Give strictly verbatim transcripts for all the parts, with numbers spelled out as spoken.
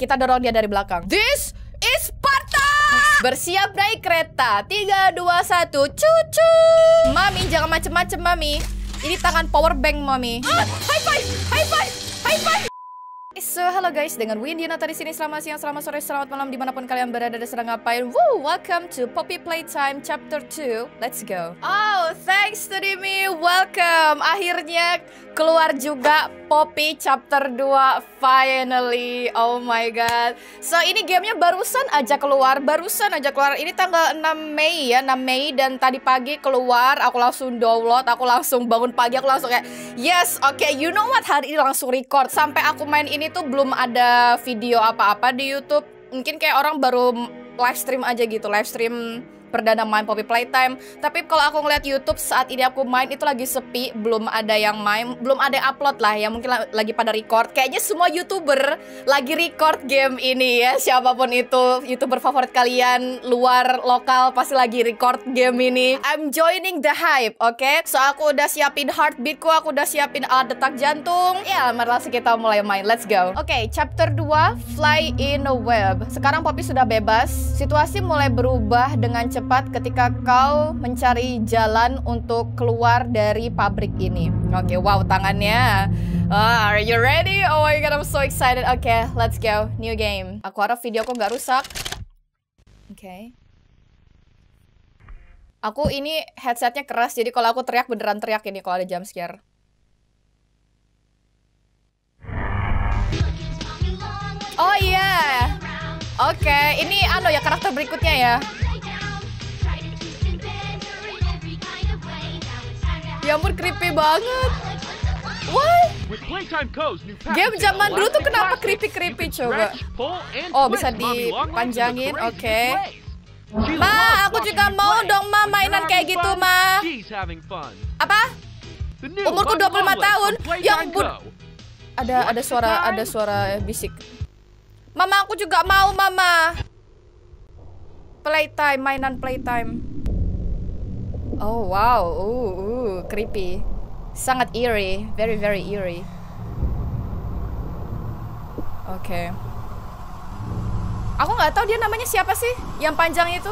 Kita dorong dia dari belakang. This is Sparta! Bersiap naik kereta. Tiga, dua, satu, cucu. Mami, jangan macem-macem, Mami. Ini tangan power bank, Mami. Ah, high five, high five, high five. So, hello guys, dengan Windy Nata di sini. Selamat siang, selamat sore, selamat malam dimanapun kalian berada dan sedang ngapain. Woo, welcome to Poppy Playtime Chapter two. Let's go. Oh, thanks to Dimi, welcome. Akhirnya keluar juga Poppy Chapter two finally. Oh my god. So, ini gamenya barusan aja keluar, barusan aja keluar. Ini tanggal enam Mei ya, enam Mei. Dan tadi pagi keluar, aku langsung download, aku langsung bangun pagi, aku langsung kayak yes, oke, okay, you know what, hari ini langsung record. Sampai aku main ini tuh belum ada video apa-apa di YouTube. Mungkin kayak orang baru live stream aja gitu, live stream perdana main Poppy Playtime. Tapi kalau aku ngeliat YouTube saat ini aku main itu lagi sepi, belum ada yang main, belum ada yang upload lah ya, mungkin lagi pada record. Kayaknya semua YouTuber lagi record game ini ya, siapapun itu YouTuber favorit kalian luar lokal pasti lagi record game ini. I'm joining the hype, oke? Okay? So aku udah siapin heartbeatku, aku udah siapin alat detak jantung. Ya, mari langsung kita mulai main. Let's go. Oke, okay, chapter two, Fly in a Web. Sekarang Poppy sudah bebas. Situasi mulai berubah dengan cepat ketika kau mencari jalan untuk keluar dari pabrik ini. Oke, okay, wow, tangannya. Uh, are you ready? Oh my god, I'm so excited. Oke, okay, let's go. New game. Aku harap videoku nggak rusak. Oke. Okay. Aku ini headsetnya keras, jadi kalau aku teriak beneran teriak ini kalau ada jump scare. Oh iya. Yeah. Oke, okay. Ini ano ya karakter berikutnya ya. Ya ampun, creepy banget. What? Game zaman dulu tuh kenapa creepy-creepy coba? Oh, bisa dipanjangin, oke. Okay. Ma, aku juga mau dong, Ma, mainan kayak gitu, Ma. Apa? Umurku dua puluh lima tahun. Ya ampun. Ada ada suara ada suara bisik. Mama, aku juga mau, Mama. Playtime, mainan playtime. Oh wow, uh, uh, creepy, sangat eerie, very very eerie. Oke, okay. Aku nggak tahu dia namanya siapa sih, yang panjang itu.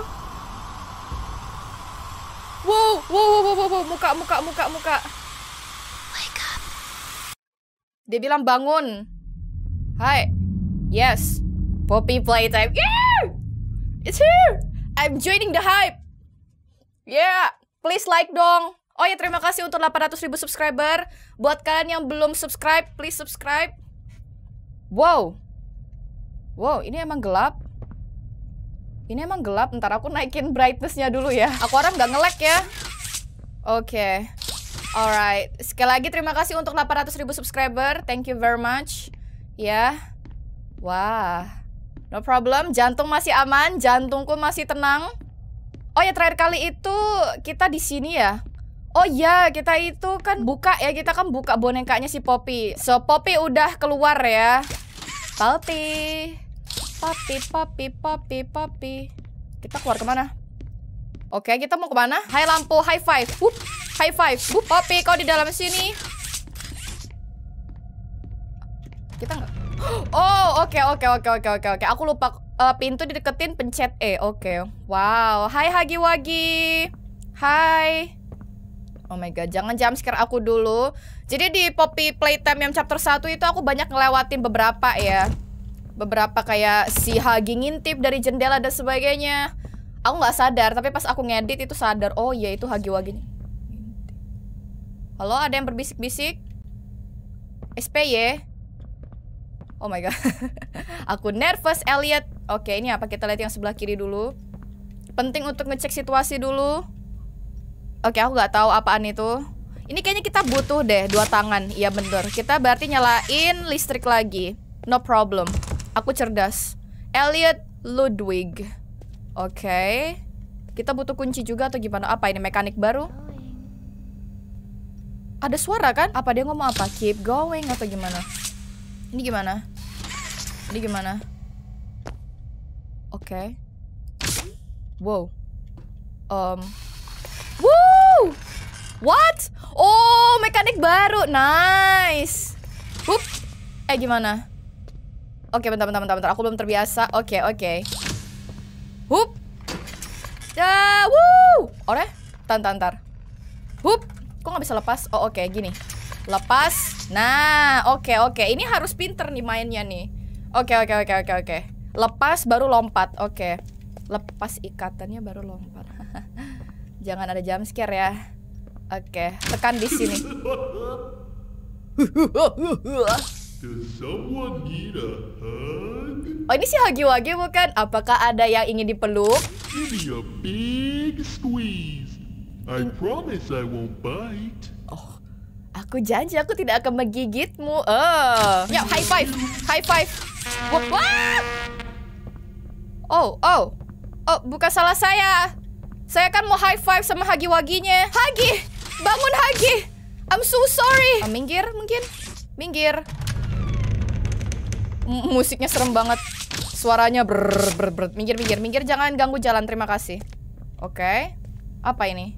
Wow, wow, wow, wow, wow, muka, muka, muka, muka. Wake up. Dia bilang bangun. Hai, yes, Poppy Playtime. Yeah, it's here. I'm joining the hype. Yeah. Please like dong. Oh ya, terima kasih untuk delapan ratus ribu subscriber. Buat kalian yang belum subscribe, please subscribe. Wow. Wow, ini emang gelap. Ini emang gelap. Ntar aku naikin brightness-nya dulu ya. Aku harap nggak nge-lag ya. Oke. Okay. Alright. Sekali lagi terima kasih untuk delapan ratus ribu subscriber. Thank you very much. Ya. Wah. No problem. Jantung masih aman. Jantungku masih tenang. Oh ya, terakhir kali itu kita di sini ya. Oh ya, kita itu kan buka ya, kita kan buka bonekanya si Poppy. So Poppy udah keluar ya. Poppy, Poppy, Poppy, Poppy, Poppy. Kita keluar kemana? Oke, kita mau kemana? Hai lampu, high five. Wup, high five. Wup, Poppy, kau di dalam sini. Kita nggak? Oh, oke, oke, oke, oke, oke, oke. Aku lupa. Uh, pintu dideketin, pencet E. Oke, okay. Wow. Hai Hagi Wagi. Hai. Oh my god, jangan jump scare aku dulu. Jadi di Poppy Playtime yang chapter satu itu aku banyak ngelewatin beberapa ya. Beberapa kayak si Hagi ngintip dari jendela dan sebagainya. Aku nggak sadar, tapi pas aku ngedit itu sadar. Oh iya, itu Hagi Wagi nih. Halo, ada yang berbisik-bisik? S P Y. Oh my god. Aku nervous, Elliot. Oke, ini apa? Kita lihat yang sebelah kiri dulu. Penting untuk ngecek situasi dulu. Oke, aku nggak tahu apaan itu. Ini kayaknya kita butuh deh dua tangan. Iya bener. Kita berarti nyalain listrik lagi. No problem. Aku cerdas. Elliot Ludwig. Oke. Kita butuh kunci juga atau gimana? Apa ini, mekanik baru? Ada suara kan? Apa dia ngomong apa? Keep going atau gimana? Ini gimana? Ini gimana? Oke. Okay. Wow. Um. Woo! What? Oh, mekanik baru. Nice. Hup. Eh, gimana? Oke, bentar, bentar, bentar, bentar. Aku belum terbiasa. Oke, oke. Hup. Ya, wuh. Ore? Tantar, tantar. Hup. Kok nggak bisa lepas? Oh, oke, gini. Lepas. Nah, oke, oke. Ini harus pinter nih mainnya nih. Oke, oke, oke, oke, oke. Lepas baru lompat. Oke. Lepas ikatannya baru lompat. Jangan ada jump scare ya. Oke, tekan di sini. Oh, ini si Huggy Wuggy bukan? Apakah ada yang ingin dipeluk? Give me a big squeeze. I promise I won't bite. Oh, aku janji aku tidak akan menggigitmu. Oh, ya high five, high five. Wah, wah. Oh, oh, oh, bukan salah saya. Saya kan mau high five sama Huggy Wuggy-nya. Huggy, bangun Huggy. I'm so sorry. Oh, minggir mungkin, minggir. M musiknya serem banget. Suaranya ber ber ber. Minggir, minggir, minggir. Jangan ganggu jalan. Terima kasih. Oke. Okay. Apa ini?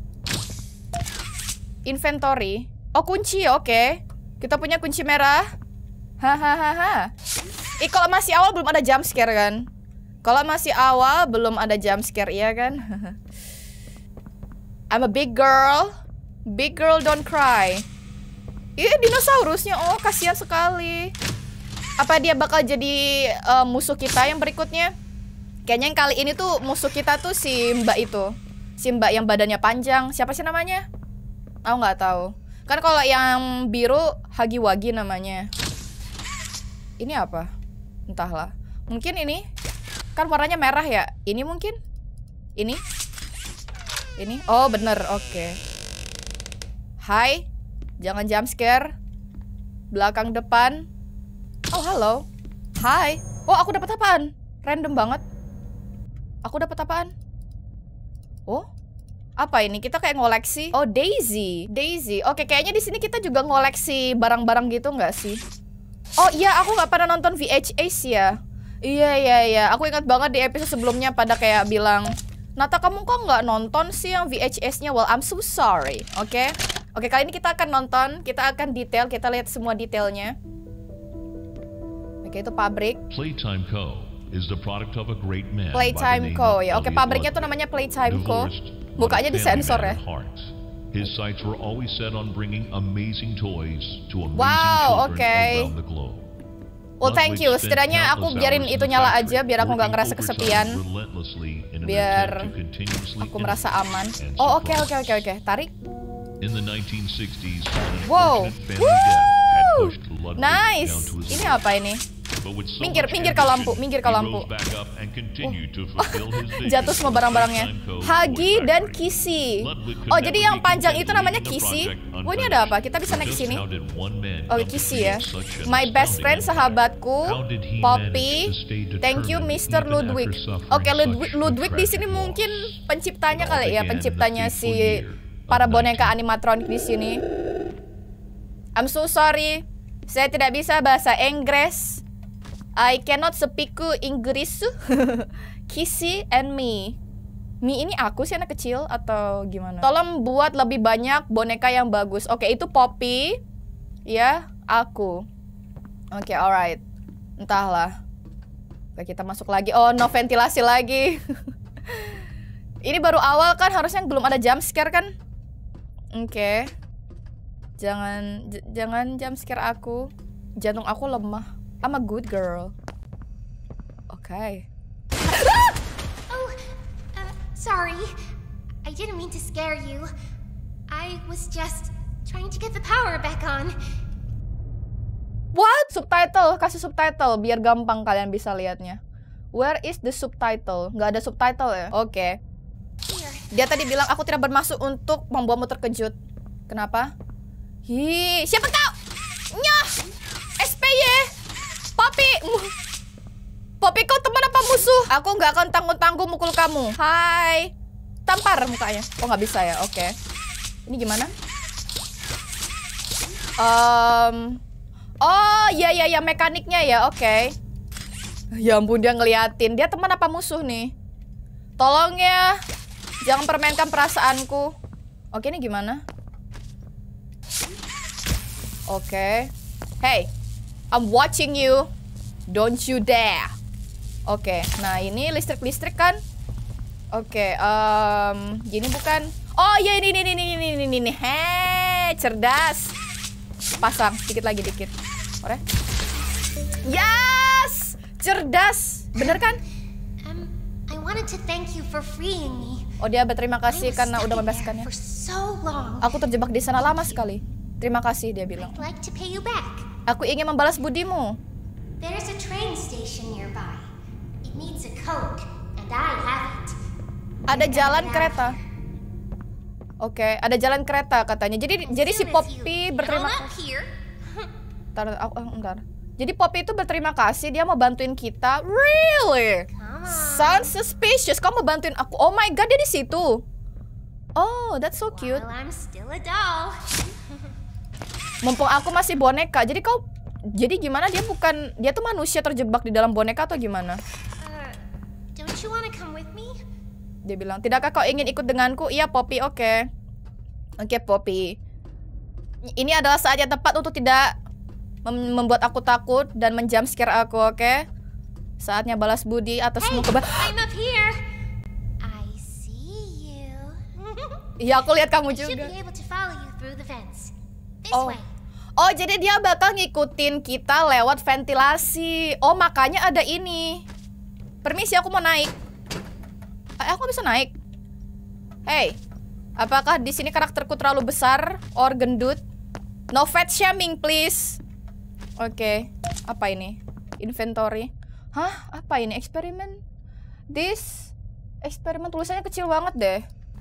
Inventory. Oh, kunci. Oke. Okay. Kita punya kunci merah. Hahaha. Eh, kalau masih awal belum ada jump scare kan? Kalau masih awal belum ada jump scare, iya kan? I'm a big girl. Big girl don't cry. Ih, dinosaurusnya. Oh, kasihan sekali. Apa dia bakal jadi uh, musuh kita yang berikutnya? Kayaknya yang kali ini tuh musuh kita tuh si mbak itu. Si mbak yang badannya panjang. Siapa sih namanya? Aku nggak tahu. Kan kalau yang biru Huggy Wuggy namanya. Ini apa? Entahlah. Mungkin ini. Kan warnanya merah ya. Ini mungkin? Ini? Ini? Oh bener. Oke. Okay. Hai. Jangan jump scare. Belakang depan. Oh, halo. Hai. Oh, aku dapat apaan? Random banget. Aku dapat apaan? Oh, apa ini? Kita kayak ngoleksi. Oh, Daisy. Daisy. Oke, kayaknya di sini kita juga ngoleksi barang-barang gitu nggak sih? Oh iya, aku nggak pernah nonton V H S ya. Iya, iya, iya. Aku ingat banget di episode sebelumnya pada kayak bilang, Nata, kamu kok nggak nonton sih yang V H S-nya? Well, I'm so sorry. Oke. Okay? Oke, okay, kali ini kita akan nonton. Kita akan detail. Kita lihat semua detailnya. Oke, itu pabrik. Playtime Co. is the product of a great man. Playtime Co. ya. Oke, pabriknya tuh namanya Playtime Co. Mukanya disensor ya. His sights were always set on bringing amazing toys to amazing wow, children okay. around the globe. Well, thank you. Setidaknya aku biarin itu nyala aja biar aku nggak ngerasa kesepian. Biar aku merasa aman. Oh, oke, oke, oke, oke. Tarik. Wow. Woo! Nice. Ini apa ini? Minggir, minggir kau lampu, minggir kau lampu. Oh. Jatuh semua barang-barangnya. Huggy dan Kissy. Oh, jadi yang panjang itu namanya Kissy. Oh, ini ada apa? Kita bisa naik ke sini. Oh, Kissy ya. My best friend, sahabatku, Poppy. Thank you, Mister Ludwig. Oke, okay, Ludwig, Ludwig di sini mungkin penciptanya kali ya, penciptanya si para boneka animatronik di sini. I'm so sorry. Saya tidak bisa bahasa Inggris. I cannot speak English. Kissy and me. Me ini aku sih anak kecil atau gimana? Tolong buat lebih banyak boneka yang bagus. Oke, itu Poppy. Ya, aku. Oke, alright. Entahlah. Oke, kita masuk lagi. Oh, no ventilasi lagi. Ini baru awal kan, harusnya belum ada jump scare kan? Oke. Jangan jangan jump scare aku. Jantung aku lemah. I'm a good girl. Oke. Okay. Oh, uh, sorry. I didn't mean to scare you. I was just trying to get the power back on. What? Subtitle, kasih subtitle biar gampang kalian bisa lihatnya. Where is the subtitle? Nggak ada subtitle ya? Oke. Okay. Dia tadi bilang aku tidak bermaksud untuk membuatmu terkejut. Kenapa? Hi, siapa kau? Nyah! S P Y! Poppy! Poppy, kau teman apa musuh? Aku nggak akan tanggung-tanggung mukul kamu. Hai! Tampar mukanya. Oh, nggak bisa ya? Oke. Okay. Ini gimana? Um... Oh, iya, iya, ya mekaniknya ya. Oke. Okay. Ya ampun, dia ngeliatin. Dia teman apa musuh nih? Tolong ya. Jangan permainkan perasaanku. Oke, ini gimana? Oke. Okay. Hey, I'm watching you. Don't you dare. Oke, nah ini listrik-listrik kan? Oke, um, gini bukan? Oh iya ini ini ini ini ini ini. Hei, cerdas. Pasang dikit lagi dikit. Oke. Yes, cerdas. Bener kan? Um, I wanted to thank you for freeing me. Oh dia berterima kasih karena udah membebaskannya. So aku terjebak di sana lama sekali. Terima kasih dia bilang. Like to pay you back. Aku ingin membalas budimu. There's a train station nearby. It needs a code, and I have it. Ada jalan kereta. Oke, okay, ada jalan kereta katanya. Jadi jadi si Poppy berterima kasih. Bentar, oh, bentar. Jadi Poppy itu berterima kasih dia mau bantuin kita. Really? Sounds suspicious. Kamu mau bantuin aku? Oh my god, dia di situ. Oh, that's so cute. Well, I'm still a doll. Mumpung aku masih boneka. Jadi kau jadi gimana dia bukan dia tuh manusia terjebak di dalam boneka atau gimana? Uh, don't you wanna come with me? Dia bilang, "Tidakkah kau ingin ikut denganku?" Iya, Poppy. Oke. Okay. Oke, okay, Poppy. Ini adalah saat yang tepat untuk tidak mem membuat aku takut dan menjump scare aku, oke? Okay? Saatnya balas budi atas semua keba- I'm up here. I see you. Iya, aku lihat kamu I should juga. be able to follow you through the vents. This Oh. way. Oh, jadi dia bakal ngikutin kita lewat ventilasi. Oh, makanya ada ini. Permisi, aku mau naik. Eh, aku bisa naik. Hey, apakah di sini karakterku terlalu besar or gendut? No fat shaming, please. Oke, okay. Apa ini? Inventory. Hah? Apa ini? Eksperimen? This eksperimen tulisannya kecil banget deh.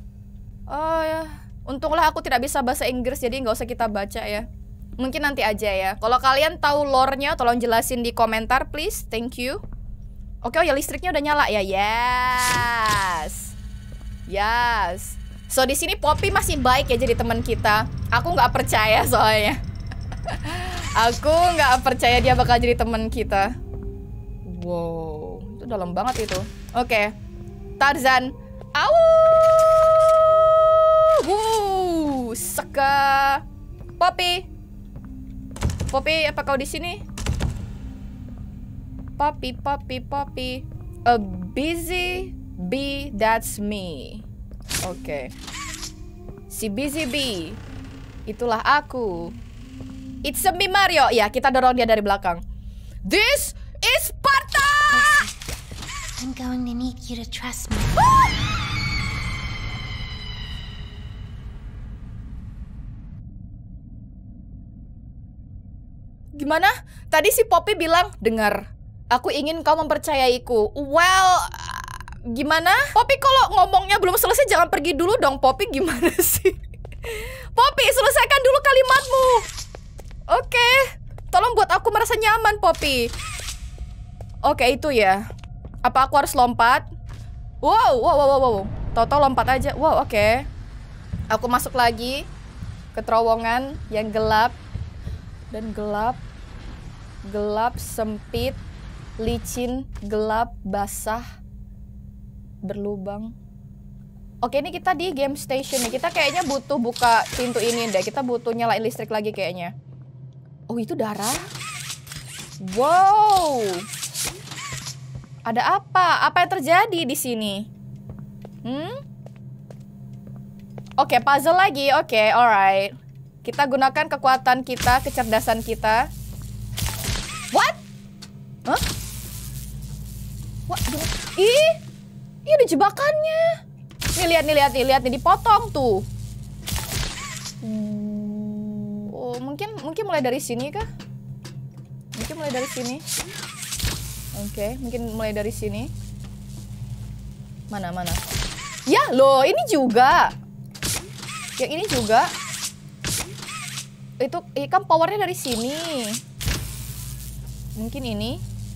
Oh ya, untunglah aku tidak bisa bahasa Inggris jadi nggak usah kita baca ya. Mungkin nanti aja ya. Kalau kalian tahu lore-nya, tolong jelasin di komentar, please. Thank you. Oke, oh ya listriknya udah nyala ya. Yes, yes. So di sini Poppy masih baik ya jadi teman kita. Aku nggak percaya soalnya. Aku nggak percaya dia bakal jadi teman kita. Wow, itu dalam banget itu. Oke, Tarzan. Au! Wuh, seka. Poppy. Poppy, apa kau di sini? Poppy, Poppy, Poppy. A busy bee, that's me. Oke. Okay. Si busy bee. Itulah aku. It's a me, Mario. Ya, kita dorong dia dari belakang. This is Sparta! I'm going to need you to trust me. Gimana? Tadi si Poppy bilang, dengar, aku ingin kau mempercayaiku. Well, gimana? Poppy kalau ngomongnya belum selesai jangan pergi dulu dong. Poppy gimana sih? Poppy, selesaikan dulu kalimatmu. Oke, okay. Tolong buat aku merasa nyaman, Poppy. Oke, okay, itu ya. Apa aku harus lompat? Wow, wow, wow, wow. Toto lompat aja. Wow, oke. Okay. Aku masuk lagi ke terowongan yang gelap dan gelap, gelap, sempit, licin, gelap, basah, berlubang. Oke, ini kita di game station nih. Kita kayaknya butuh buka pintu ini deh. Kita butuh nyalain listrik lagi kayaknya. Oh, itu darah. Wow. Ada apa? Apa yang terjadi di sini? Hmm? Oke, puzzle lagi. Oke, alright. Kita gunakan kekuatan kita, kecerdasan kita. What? Hah? What? Ih, ini ada jebakannya. Nih lihat, nih lihat, nih lihat, nih dipotong tuh. Oh, mungkin mungkin mulai dari sini kah? Mungkin mulai dari sini. Oke, okay, mungkin mulai dari sini. Mana mana? Ya, loh, ini juga. Yang ini juga. Itu kan powernya dari sini. Mungkin ini.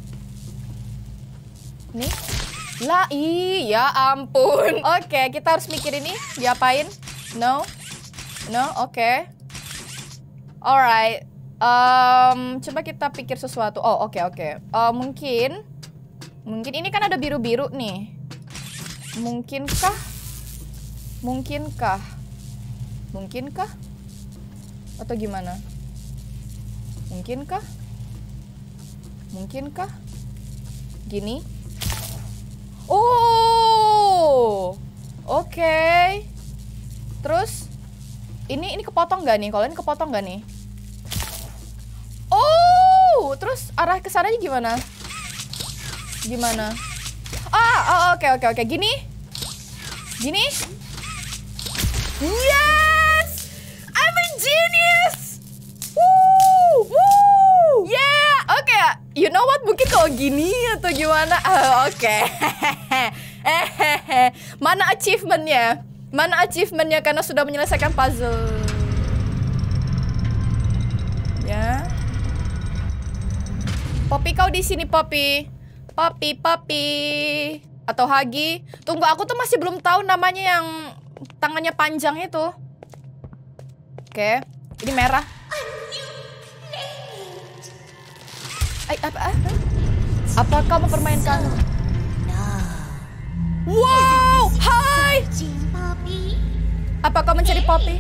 Nih. Lah, iya ampun. Oke, okay, kita harus mikir ini diapain? No. No, oke. Okay. Alright. Um, coba kita pikir sesuatu. Oh, oke, okay, oke. Okay. Uh, mungkin Mungkin ini kan ada biru-biru nih. Mungkinkah? Mungkinkah? Mungkinkah? Atau gimana? Mungkinkah? Mungkinkah? Gini. Oh, oke. Okay. Terus ini ini kepotong nggak nih? Kalau ini kepotong nggak nih? Oh, terus arah ke sananya gimana? Gimana? Ah, oh, oke oke oke. Gini, gini. Yes, I'm a genius. Woo, woo, yeah. Oke, okay. You know what? Mungkin kalau gini atau gimana? Oh, oke. Okay. Mana achievementnya? Mana achievementnya karena sudah menyelesaikan puzzle? Ya. Poppy, kau di sini, Poppy. Poppy, Poppy. Atau Hagi. Tunggu, aku tuh masih belum tahu namanya yang tangannya panjang itu. Oke, ini merah. Ay, apa? Apa kau mempermainkan? Wow, hai. Apa kau mencari Poppy?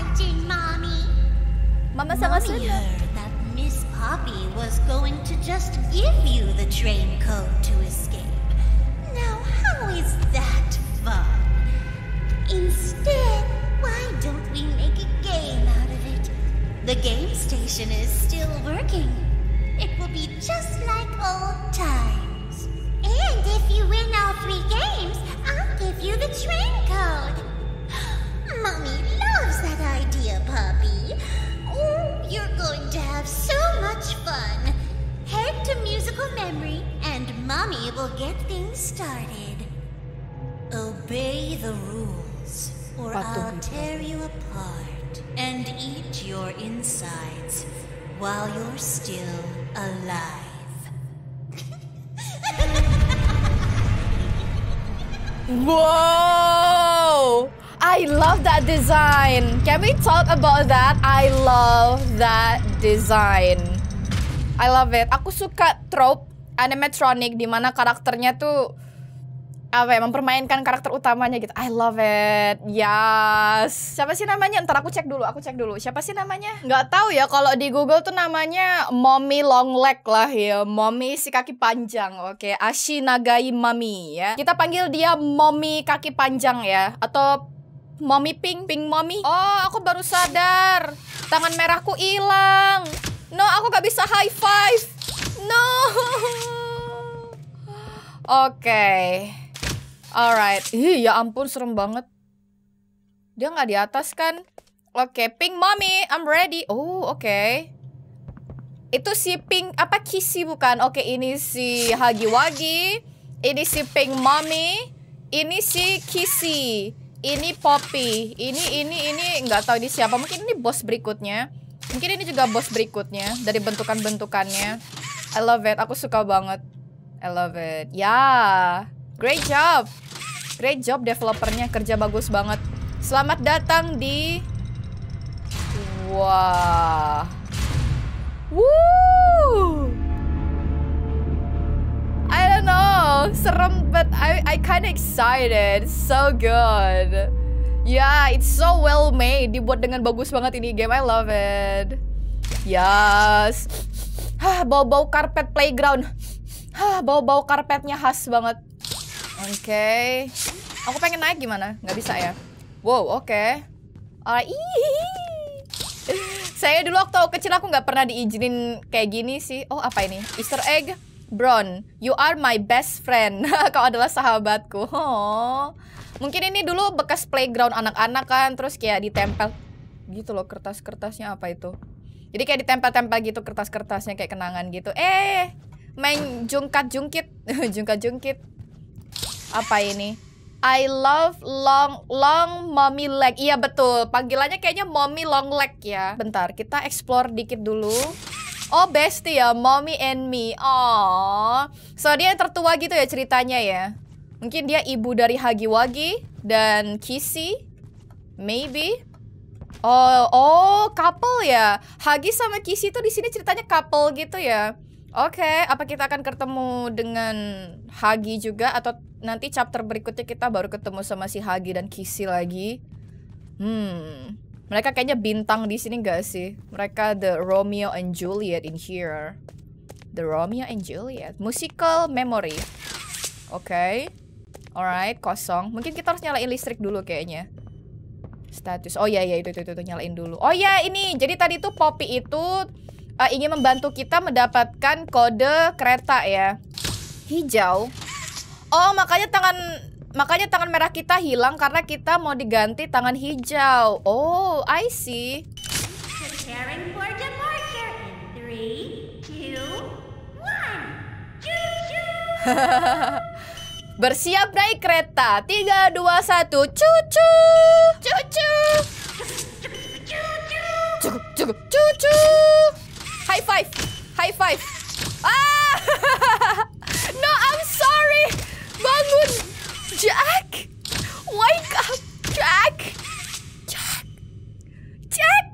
Mama sangat senang. That Miss Poppy was going to just give you the train code to escape. Now, how is that fun? Instead, why don't we make a game out of it? The game station is still working. It will be just like old times. And if you win all three games, I'll give you the train code. Mommy loves that idea, Poppy. Oh, you're going to have so much fun. Head to musical memory, and Mommy will get things started. Obey the rules, or I'll tear you apart and eat your insides while you're still alive. Wow, I love that design. Can we talk about that? I love that design. I love it. Aku suka trope animatronic di mana karakternya tuh apa ya, mempermainkan karakter utamanya gitu. I love it. Yes. Siapa sih namanya? Ntar aku cek dulu. Aku cek dulu. Siapa sih namanya? Nggak tahu ya. Kalau di Google tuh namanya Mommy Long Leg lah ya. Mommy si kaki panjang. Oke. Ashi Nagai Mami ya. Kita panggil dia Mommy kaki panjang ya. Atau Mommy Pink. Pink Mommy. Oh, aku baru sadar. Tangan merahku hilang. No, aku nggak bisa high five. No. Oke. Okay. Alright, ih ya ampun serem banget. Dia nggak di atas kan? Oke, okay. Pink Mommy, I'm ready. Oh, oke. Okay. Itu si Pink apa Kissy bukan? Oke, okay, ini si Hagiwagi. Ini si Pink Mommy. Ini si Kissy. Ini Poppy. Ini ini ini nggak tahu ini siapa. Mungkin ini bos berikutnya. Mungkin ini juga bos berikutnya dari bentukan-bentukannya. I love it. Aku suka banget. I love it. Ya, yeah. Great job. Great job developernya, kerja bagus banget. Selamat datang di wah. Woo. I don't know, serem but I I kind of excited. So good. Yeah, it's so well made. Dibuat dengan bagus banget ini game. I love it. Yes. Hah, bau-bau karpet playground. Hah, bau-bau karpetnya khas banget. Oke, okay. Aku pengen naik gimana? Nggak bisa ya? Wow, oke. Okay. Uh, Saya dulu waktu kecil aku nggak pernah diizinin kayak gini sih. Oh, apa ini? Easter egg, Bron. You are my best friend. Kau adalah sahabatku. Oh. Mungkin ini dulu bekas playground anak-anak kan, terus kayak ditempel gitu loh kertas-kertasnya apa itu? Jadi kayak ditempel-tempel gitu kertas-kertasnya kayak kenangan gitu. Eh, main jungkat-jungkit, jungkat-jungkit. Apa ini? I love long long mommy leg. Iya betul. Panggilannya kayaknya mommy long leg ya. Bentar, kita explore dikit dulu. Oh, bestie ya, mommy and me. Oh, so dia yang tertua gitu ya ceritanya ya. Mungkin dia ibu dari Hagiwagi dan Kissy. Maybe. Oh, oh, couple ya. Hagi sama Kissy tuh di sini ceritanya couple gitu ya. Oke, okay, apa kita akan ketemu dengan Hagi juga atau nanti chapter berikutnya kita baru ketemu sama si Hagi dan Kissy lagi? Hmm, mereka kayaknya bintang di sini gak sih? Mereka the Romeo and Juliet in here. The Romeo and Juliet. Musical memory. Oke. Okay. Alright, kosong. Mungkin kita harus nyalain listrik dulu kayaknya. Status. Oh iya, iya itu, itu, itu, itu. Nyalain dulu. Oh iya, ini. Jadi tadi tuh Poppy itu uh, ingin membantu kita mendapatkan kode kereta ya. Hijau. Oh, makanya tangan makanya tangan merah kita hilang karena kita mau diganti tangan hijau. Oh, I see. Preparing for departure in three, two, one. Choo-choo! Bersiap naik kereta. tiga, dua, satu. Cucu. Cucu. Cukup, cukup. Cucu. High five. High five. Ah! No, I'm sorry. Bangun. Jack. Wake up. Jack. Jack. Jack.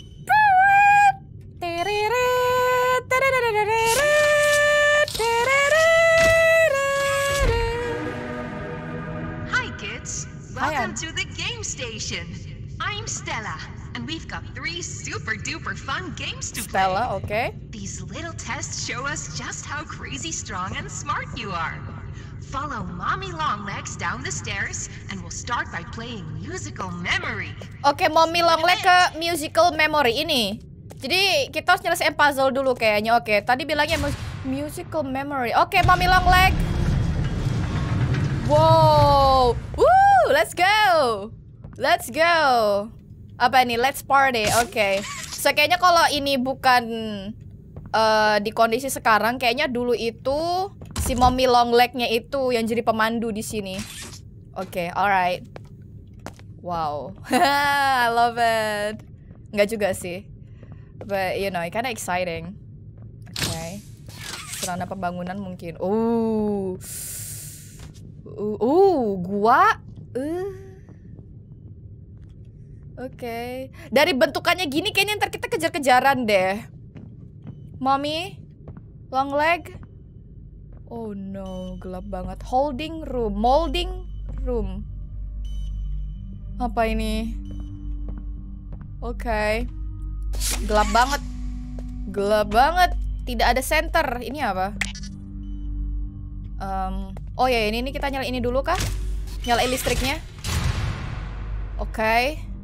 Hi kids, welcome to the game station. I'm Stella, and we've got three super duper fun games to play. Stella, oke. Okay. These little tests show us just how crazy strong and smart you are. Follow Mommy Longlegs down the stairs, and we'll start by playing musical memory. Oke, okay, Mommy Longlegs ke musical memory ini. Jadi kita harus nyelesain puzzle dulu kayaknya. Oke, okay, tadi bilangnya mu musical memory. Oke, okay, Mommy Longlegs. Wow, woo, let's go, let's go. Apa ini? Let's party. Oke. Okay. So kayaknya kalau ini bukan uh, di kondisi sekarang, kayaknya dulu itu si Mommy Longlegs-nya itu yang jadi pemandu di sini. Oke, okay, alright. Wow, I love it. Nggak juga sih, but you know, kinda exciting. Oke, okay. Serana pembangunan mungkin. Oh, uh, uh, gua. Uh. Oke, okay. Dari bentukannya gini kayaknya ntar kita kejar-kejaran deh. Mommy Longlegs. Oh no, gelap banget. Holding room, molding room. Apa ini? Oke, okay. Gelap banget. Gelap banget. Tidak ada center. Ini apa? Um, oh ya, ini, ini kita nyalain ini dulu kah? Nyalain listriknya. Oke. Okay.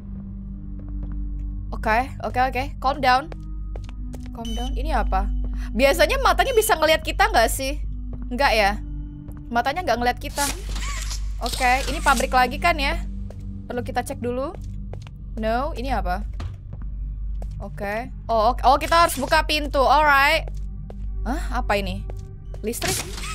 Oke, okay, oke, okay, oke. Okay. Calm down. Calm down. Ini apa? Biasanya matanya bisa ngelihat kita nggak sih? Nggak ya? Matanya nggak ngelihat kita. Oke, okay. Ini pabrik lagi kan ya? Perlu kita cek dulu. No, ini apa? Oke. Okay. Oh, okay. Oh, kita harus buka pintu. Alright. Hah? Apa ini? Listrik?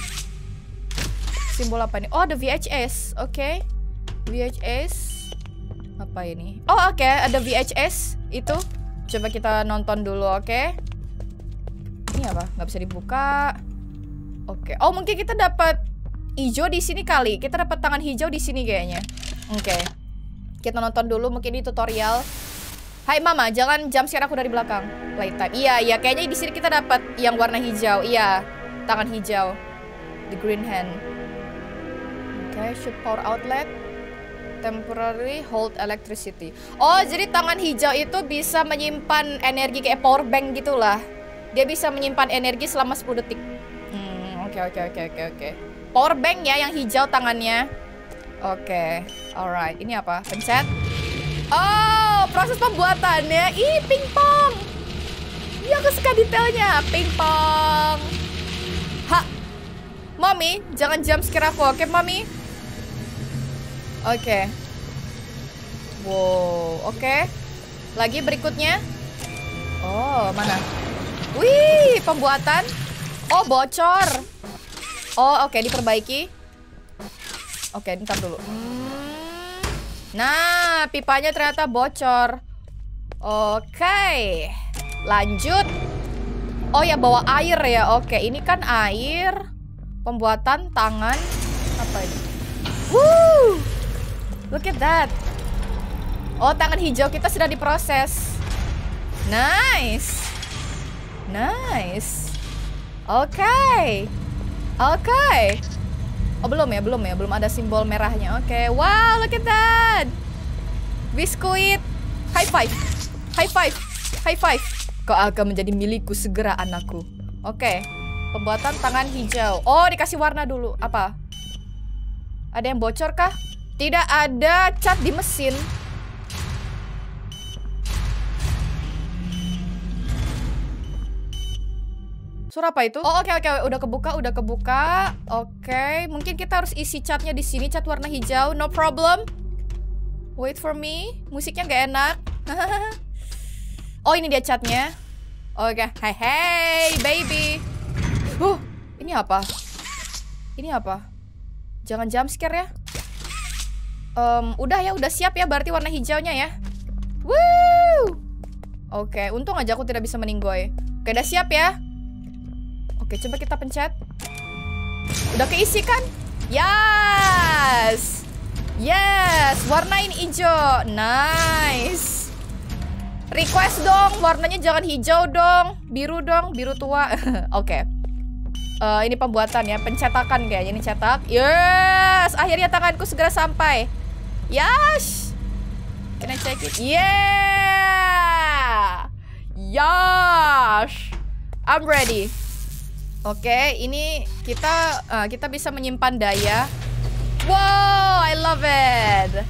Simbol apa ini? Oh, ada V H S. Oke. Okay. V H S. Apa ini? Oh, oke. Okay. Ada V H S. Itu. Coba kita nonton dulu, oke? Okay? Ini apa? Nggak bisa dibuka. Oke. Okay. Oh, mungkin kita dapat hijau di sini kali. Kita dapat tangan hijau di sini kayaknya. Oke. Okay. Kita nonton dulu. Mungkin ini tutorial. Hai Mama, jangan jump scare aku dari belakang. Playtime. Iya, iya. Kayaknya di sini kita dapat yang warna hijau. Iya. Tangan hijau. The green hand. Oke. Okay. Shoot power outlet. Temporarily hold electricity. Oh, jadi tangan hijau itu bisa menyimpan energi kayak power bank gitulah. Dia bisa menyimpan energi selama sepuluh detik. Hmm, oke oke oke oke oke. Power bank ya yang hijau tangannya. Oke, okay. Alright. Ini apa? Pencet. Oh, proses pembuatannya. Ih, pingpong. Iya, aku suka detailnya. Pingpong. Ha. Mommy, jangan jump scare aku, oke, okay, Mommy? Oke. Okay. Wow, oke. Okay. Lagi berikutnya. Oh, mana? Wih, pembuatan. Oh, bocor. Oh, oke, okay, diperbaiki. Oke, okay, ntar dulu. Hmm. Nah, pipanya ternyata bocor. Oke. Okay. Lanjut. Oh ya, bawa air ya. Oke, okay, ini kan air. Pembuatan tangan. Apa ini? Woo! Look at that. Oh, tangan hijau kita sudah diproses. Nice. Nice. Oke. Okay. Oke. Okay. Oh, belum ya, belum ya. Belum ada simbol merahnya. Oke. Okay. Wow, look at that. Biskuit. High five. High five. High five. Kau akan menjadi milikku segera, anakku. Oke. Okay. Pembuatan tangan hijau. Oh, dikasih warna dulu. Apa? Ada yang bocor kah? Tidak ada cat di mesin. Suara apa itu? Oh, oke okay, oke, okay. Udah kebuka, udah kebuka. Oke, okay. Mungkin kita harus isi catnya di sini, cat warna hijau. No problem. Wait for me. Musiknya gak enak. Oh, ini dia catnya. Oke, okay. Hey hey baby. Huh, ini apa? Ini apa? Jangan jump scare ya. Um, udah ya, udah siap ya berarti warna hijaunya ya. Woo. Oke, okay. Untung aja aku tidak bisa meninggoy. Oke, okay, udah siap ya. Oke, coba kita pencet. Udah keisi kan? Yes. Yes, warnain hijau. Nice. Request dong, warnanya jangan hijau dong. Biru dong, biru tua. Oke. Okay. Uh, ini pembuatan ya, pencetakan kayaknya. Ini cetak. Yes, akhirnya tanganku segera sampai. Yes. Can I check it? Yeah. Yes. I'm ready. Oke, okay, ini kita uh, kita bisa menyimpan daya. Wow, I love it.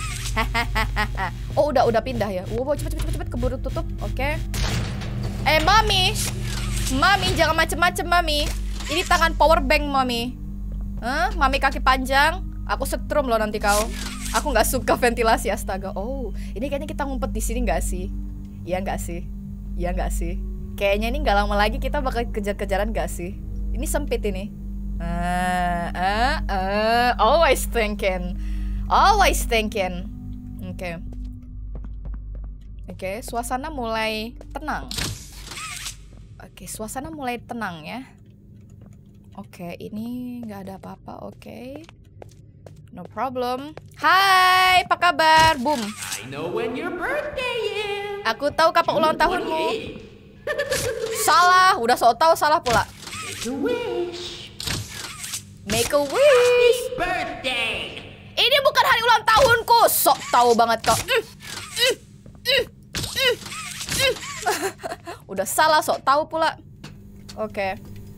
Oh, udah udah pindah ya. Wow, cepet cepet cepet keburu tutup. Oke. Okay. Eh, mami, mami jangan macem-macem mami. Ini tangan power bank mami. Huh? Mami kaki panjang. Aku setrum loh nanti kau. Aku nggak suka ventilasi, astaga. Oh, ini kayaknya kita ngumpet di sini nggak sih? Iya nggak sih? Iya nggak sih? Kayaknya ini nggak lama lagi kita bakal kejar-kejaran gak sih? Ini sempit ini. Uh, uh, uh, always thinking, always thinking. Oke, okay. Oke, okay, suasana mulai tenang. Oke, okay, suasana mulai tenang ya. Oke, okay, ini nggak ada apa-apa. Oke, okay. No problem. Hai, apa kabar? Boom. I know when your birthday is. Aku tahu kapan ulang tahunmu. Salah, udah sok tahu salah pula. Make a wish. Make a wish. Happy birthday. Ini bukan hari ulang tahunku. Sok tahu banget kau. Mm, mm, mm, mm, mm. Udah salah, sok tahu pula. Oke. Okay.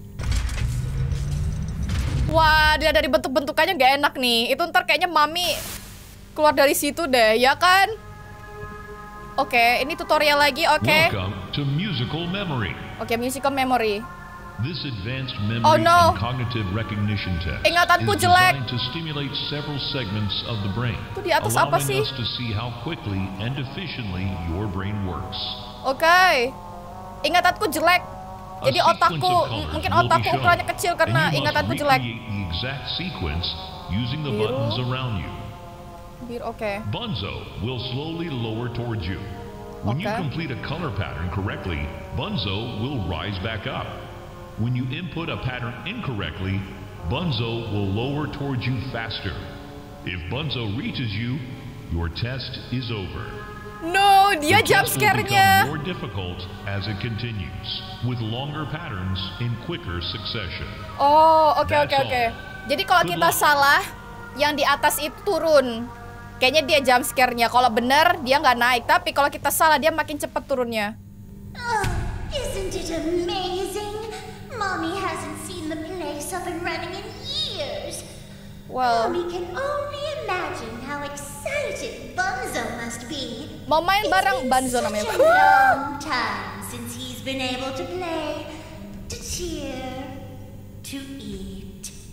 Wah, dia dari bentuk-bentukannya gak enak nih. Itu ntar kayaknya mami keluar dari situ deh, ya kan? Oke, okay, ini tutorial lagi, oke. Okay. Welcome to musical memory. Oke, okay, musical memory. This advanced memory oh, no. and cognitive recognition test Ingatanku is jelek. designed to stimulate several segments of the brain, itu di atas allowing apa sih? us to see how quickly and efficiently your brain works. Oke, okay. Ingatanku jelek. Jadi otakku, mungkin otakku ukurannya kecil karena ingatanku jelek. The exact sequence using the buttons around you. Biru, oke. Okay. Bunzo will slowly lower towards you. When okay. you complete a color pattern correctly, Bunzo will rise back up. When you input a pattern incorrectly, Bunzo will lower towards you faster. If Bunzo reaches you, your test is over. No, dia jump scare-nya. More difficult as it continues, with longer patterns in quicker succession. Oh, oke oke oke. Jadi kalau kita salah, yang di atas itu turun. Kayaknya dia jump scare-nya. Kalau bener dia nggak naik, tapi kalau kita salah dia makin cepat turunnya. Oh, isn't it amazing? Mommy hasn't seen the place up and running in years. Well, Mommy can only imagine how excited Bunzo must be. Mau main bareng Bunzo namanya. It's been a long time since he's been able to play, to cheer, to eat.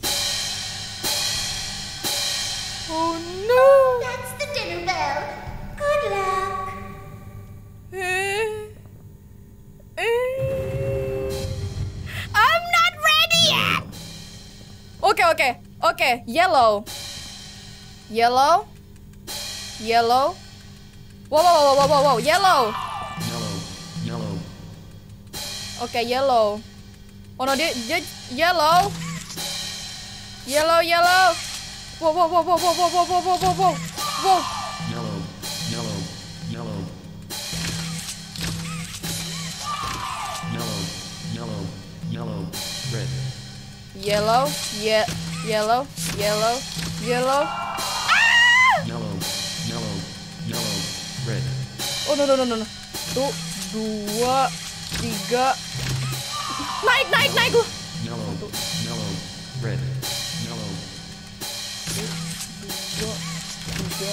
Oh no! That's the dinner bell. Good luck. I'm not ready yet. Oke oke oke. Yellow. Yellow. Yellow. Wow wow wow wow wow wow. Yellow. Yellow. Yellow. Oke okay, yellow. Oh no dia dia yellow. Yellow yellow. Wow wow wow wow wow wow wow wow wow wow wow. Yellow, yellow, yellow. Yellow, yellow, yellow, red. Yellow, ye yellow, yellow, yellow. Ah! Yellow, yellow, yellow, red. Oh no no no no no. Tuh, dua, tiga. Naik naik naik gua. yellow, yellow, red, yellow. Dua, tiga.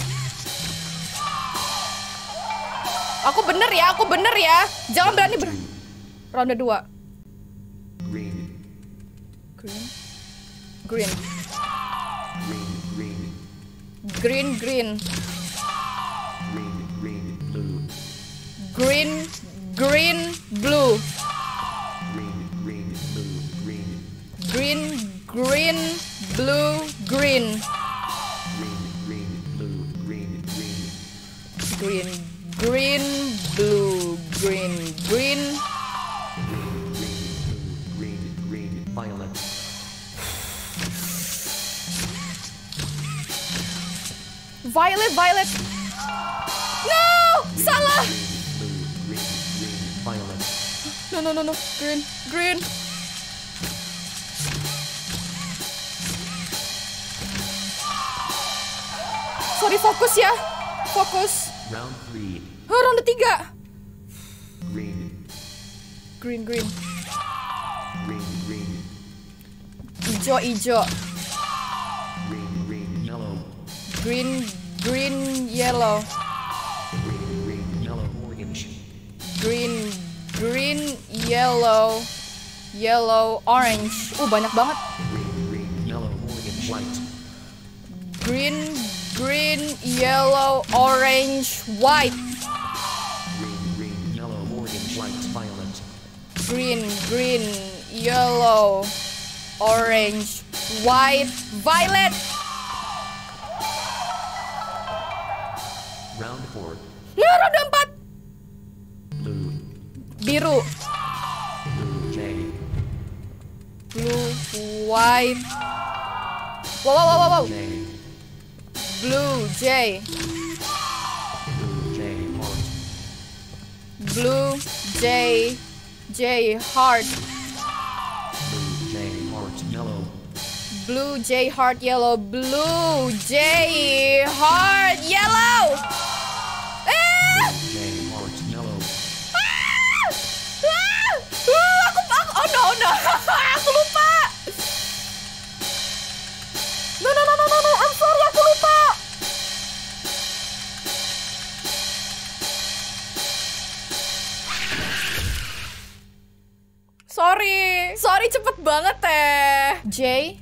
Aku bener ya, aku bener ya. Jangan berani ber... Ronde dua. Green, Green. Green. green, green, Green, green. green, green, blue, Green, green, blue. green, green, blue, green, Green, green, blue, green. green, green, blue, green, green, Green, green, blue, green, green. green, blue, green, green, violet, Violet, violet. No! Salah! blue, green, green, violet, No, no, no, no. Green, green. Sorry, fokus ya. Fokus. round three, Oh, ronde tiga. green, Green, green. green, green, Ijo, ijo. green, green, yellow, Green, green, yellow. green, green, yellow, orange, Green, green, yellow. Yellow, orange. Uh, banyak banget. green, green, yellow, orange, white, Green, green, yellow, orange, white. green, green, yellow, orange, white, violet, Green, green, yellow, orange, white, violet. round four, Nah, roda empat. blue, Biru, blue, J, blue, white. Wow, wow, wow, wow, wow. J, Blue, J. blue, J, heart, Blue, J. J, heart. blue, J, heart, yellow, Blue, J, heart, yellow. Blue, J, heart, yellow. Eh! J, heart, yellow, Ah! Ah! Uh, aku, aku, oh no, no. Aku lupa. No, no, no, no, no, no. I'm sorry, aku lupa. Sorry. Sorry, cepet banget teh. J.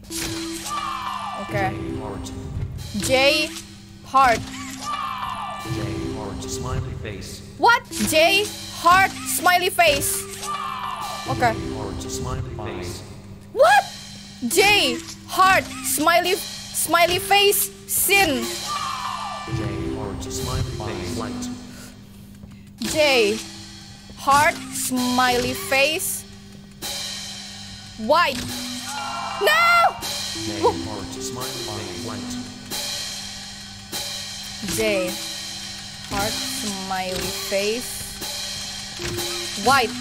Oke. J, heart, J, heart. J, heart, smiley face, What? J, heart, smiley face. Oke. heart, smiley face, What? J, heart, smiley, smiley face, sin. J, heart, smiley face, light, J, heart, smiley face, white. No! J, heart, smiley face, light, J, heart, smiley face, white.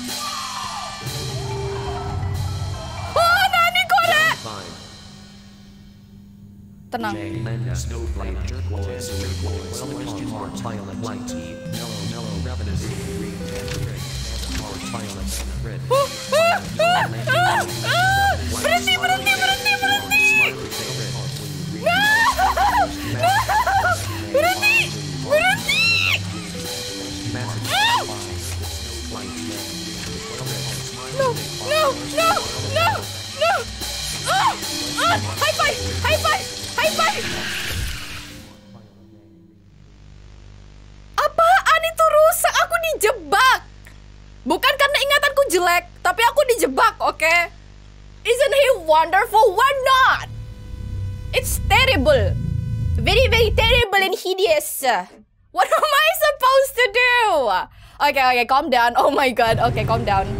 Oh, Nani Kore! five, Tenang. J, Lenda, snowflake, turquoise, turquoise, question heart, violet, light, yellow, yellow, ravenous, green, red, heart, violet, red, violet, yellow, lantern, Ah! white, Berhenti, berhenti, berhenti, berhenti! smiley face, red, heart, blue, green, No! No! Berhenti! Berhenti! massive, Ah! five, snowflake, red, smiley No! face, No! No! No! No! Ah! Ah! High five! High five! High five! Apaan itu rusak? Aku dijebak! Bukan karena ingatanku jelek, tapi aku dijebak, oke? Okay? Isn't he wonderful? Why not? It's terrible. Very, very terrible and hideous. What am I supposed to do? Okay, okay, calm down. Oh my god. Okay, calm down.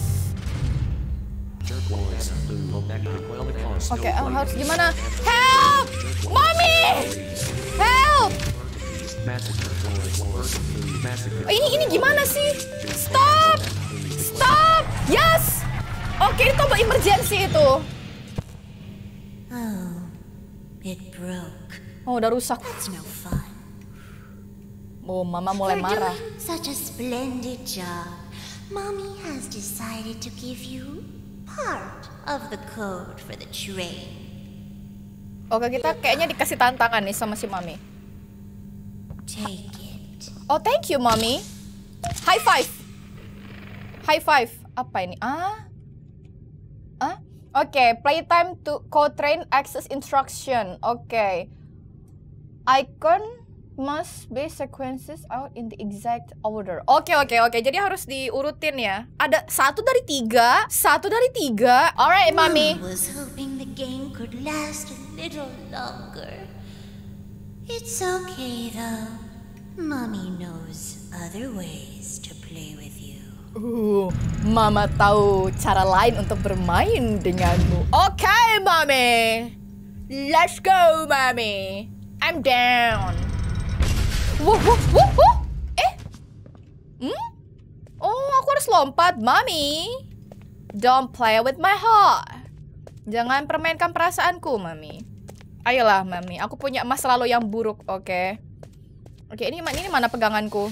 turquoise, blue, magnetic, well, Oke, okay, harus gimana? Help! Mommy! Help! massive, turquoise, blue, massive, Oh, ini ini gimana sih? Stop! Stop! Yes! Oke, okay, tombol emergency itu. Oh, it broke. Oh, udah rusak. That's no fun. Oh, mama mulai For marah. doing such a splendid job, Mommy has decided to give you part of the code for the train. Oke, kita kayaknya dikasih tantangan nih sama si Mami. Take it. Oh, thank you, Mami. High five. High five. Apa ini? Ah? Ah? Oke, okay. Playtime to code train access instruction. Oke. Okay. Icon must be sequences out in the exact order. Oke, okay, oke, okay, oke. Okay. Jadi harus diurutin ya. Ada satu dari tiga. Satu dari tiga. Alright, Mami. I was hoping the game could last a little longer. It's okay though. Mommy knows other ways to play with you. Uh, Mama tahu cara lain untuk bermain denganmu. Oke, okay, Mami. Let's go, Mami. I'm down. Wuh, wuh, wuh, wuh. Eh? Hmm? Oh, aku harus lompat, Mami. Don't play with my heart. Jangan permainkan perasaanku, Mami. Ayolah, Mami. Aku punya masa lalu yang buruk, oke? Okay? Oke, okay, ini, ini mana peganganku?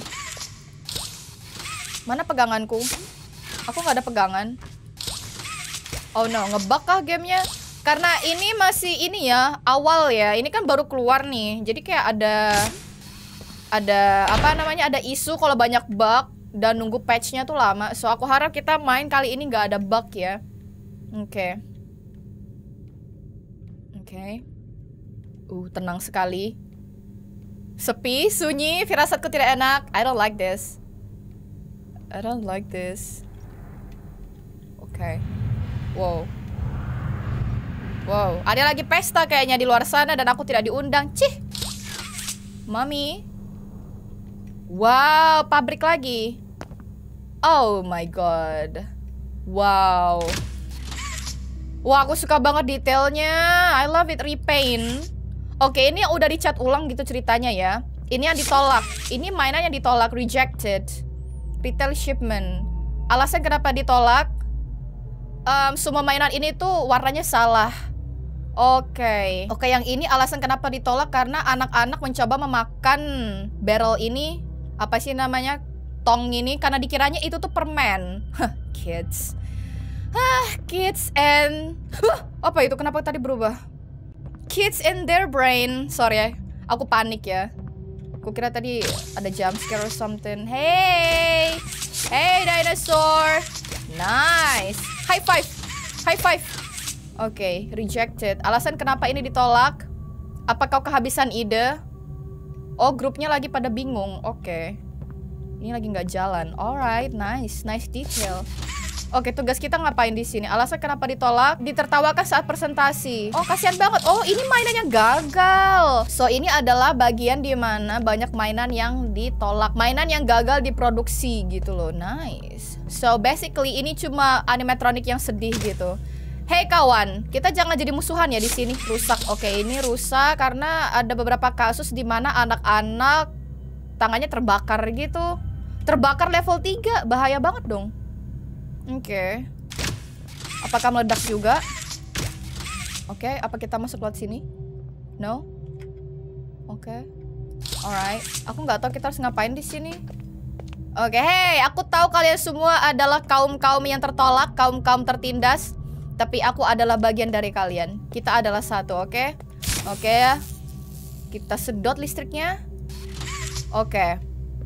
Mana peganganku? Aku nggak ada pegangan. Oh no, ngebug kah gamenya? Karena ini masih ini ya, awal ya. Ini kan baru keluar nih. Jadi kayak ada ada apa namanya? Ada isu kalau banyak bug dan nunggu patch-nya tuh lama. So aku harap kita main kali ini nggak ada bug ya. Oke. Okay. Oke. Okay. Uh, tenang sekali. Sepi, sunyi, firasatku tidak enak. I don't like this. I don't like this. Oke. Okay. Wow. Wow, ada lagi pesta kayaknya di luar sana dan aku tidak diundang. Cih. Mami. Wow, pabrik lagi. Oh my god. Wow. Wah, aku suka banget detailnya. I love it, repaint. Oke, ini yang udah dicat ulang gitu ceritanya ya. Ini yang ditolak. Ini mainan yang ditolak, rejected. Retail shipment. Alasan kenapa ditolak? Um, semua mainan ini tuh warnanya salah. Oke, okay. Oke, okay, yang ini alasan kenapa ditolak karena anak-anak mencoba memakan barrel ini, apa sih namanya, tong ini, karena dikiranya itu tuh permen. Huh, kids, ah, kids and, huh, apa itu? Kenapa tadi berubah? Kids in their brain, sorry ya, aku panik ya. Aku kira tadi ada jump scare or something. Hey, hey dinosaur, nice, high five, high five. Oke, okay, rejected. Alasan kenapa ini ditolak? Apa kau kehabisan ide? Oh, grupnya lagi pada bingung. Oke. Okay. Ini lagi nggak jalan. Alright, nice. Nice detail. Oke, okay, tugas kita ngapain di sini? Alasan kenapa ditolak? Ditertawakan saat presentasi. Oh, kasihan banget. Oh, ini mainannya gagal. So, ini adalah bagian di mana banyak mainan yang ditolak. Mainan yang gagal diproduksi gitu loh. Nice. So, basically ini cuma animatronic yang sedih gitu. Hey kawan, kita jangan jadi musuhan ya di sini. Rusak. Oke, ini rusak karena ada beberapa kasus di mana anak-anak tangannya terbakar gitu. Terbakar level tiga, bahaya banget dong. Oke. Apakah meledak juga? Oke, apa kita masuk lewat sini? No. Oke. Alright. Aku nggak tahu kita harus ngapain di sini. Oke, hey, aku tahu kalian semua adalah kaum-kaum yang tertolak, kaum-kaum tertindas. Tapi aku adalah bagian dari kalian. Kita adalah satu, oke? Okay? Oke okay, ya. Kita sedot listriknya. Oke. Okay.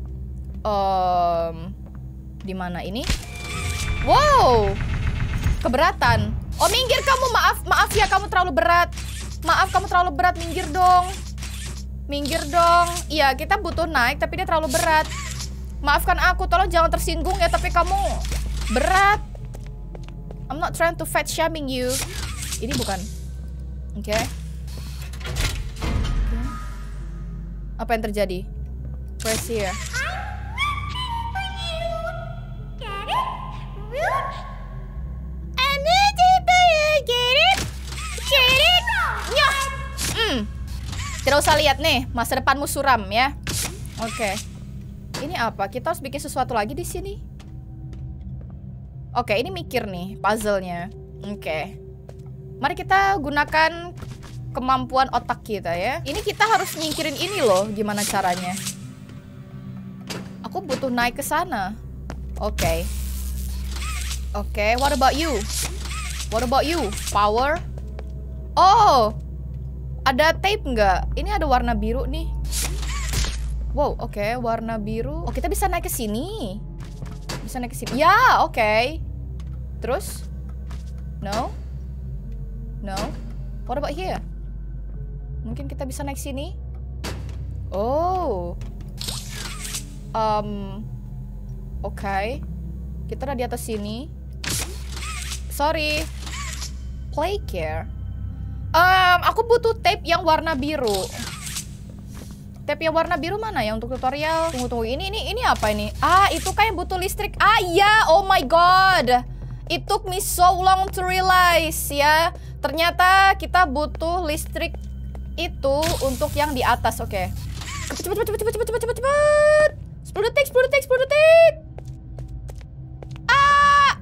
Um, di mana ini? Wow. Keberatan. Oh, minggir kamu. Maaf, maaf ya kamu terlalu berat. Maaf kamu terlalu berat, minggir dong. Minggir dong. Iya, kita butuh naik tapi dia terlalu berat. Maafkan aku, tolong jangan tersinggung ya, tapi kamu berat. I'm not trying to fat shaming you. Ini bukan. Oke. Okay. Okay. Apa yang terjadi? Press here. Hmm. Tidak usah lihat nih, masa depanmu suram ya. Oke. Okay. Ini apa? Kita harus bikin sesuatu lagi di sini. Oke, ini mikir nih puzzle-nya. Oke. Mari kita gunakan kemampuan otak kita ya. Ini kita harus nyingkirin ini loh, gimana caranya? Aku butuh naik ke sana. Oke. Oke, what about you? What about you? Power? Oh, ada tape nggak? Ini ada warna biru nih. Wow, oke, okay. Warna biru. Oh, kita bisa naik ke sini. Bisa naik ke sini. Ya, oke. Okay. Terus? No? No? What about here? Mungkin kita bisa naik sini. Oh. Um. Oke. Okay. Kita ada di atas sini. Sorry. Play care. Um, aku butuh tape yang warna biru. Tape yang warna biru mana ya untuk tutorial? Tunggu tunggu. Ini ini ini apa ini? Ah, itu kan yang butuh listrik. Ah, ya. Oh my god. It took me so long to realize ya. Ternyata kita butuh listrik itu untuk yang di atas. Oke. Okay. Cepet cepet cepet cepet cepet cepet cepet cepet. sepuluh detik, sepuluh detik, sepuluh detik. Ah.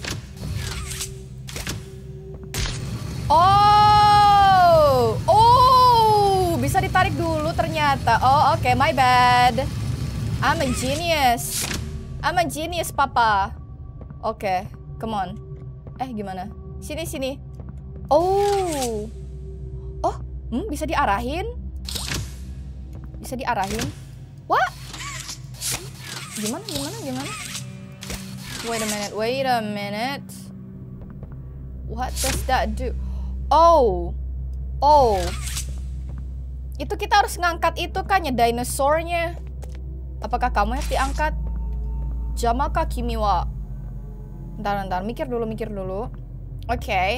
Oh. Oh, bisa ditarik dulu ternyata. Oh, oke, okay, my bad. I'm a genius. I'm a genius, papa. Oke, okay, come on. Eh, gimana? Sini sini. Oh. Oh, hmm, bisa diarahin? Bisa diarahin? What? Gimana, gimana, gimana? Wait a minute, wait a minute. What does that do? Oh. Oh. Itu kita harus ngangkat itu kan ya, dinosaurnya. Apakah kamu yang diangkat? Jamaka kimi wa. Ntar, ntar, mikir dulu, mikir dulu. Oke. Okay.